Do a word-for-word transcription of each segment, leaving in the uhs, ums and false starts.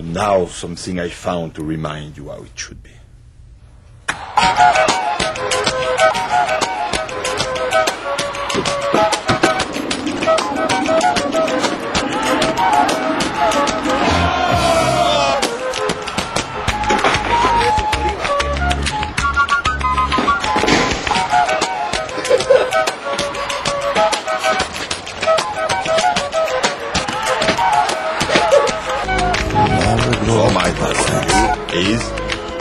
And now something I found to remind you how it should be. All my advice to you is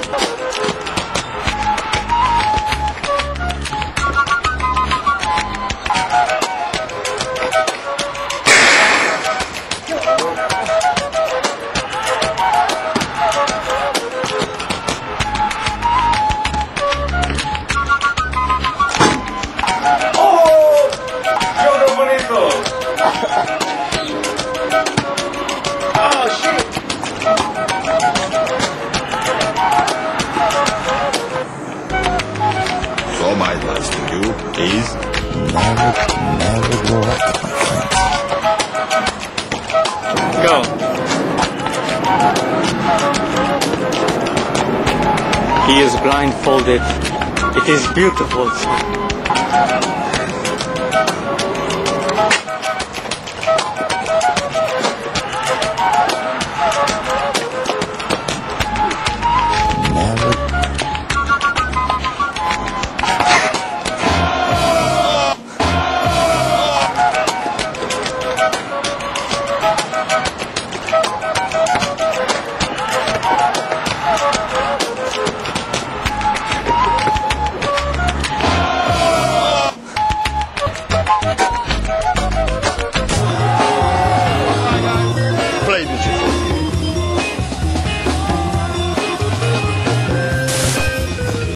all my advice to you is never, never grow up, my friend. Go. He is blindfolded. It is beautiful.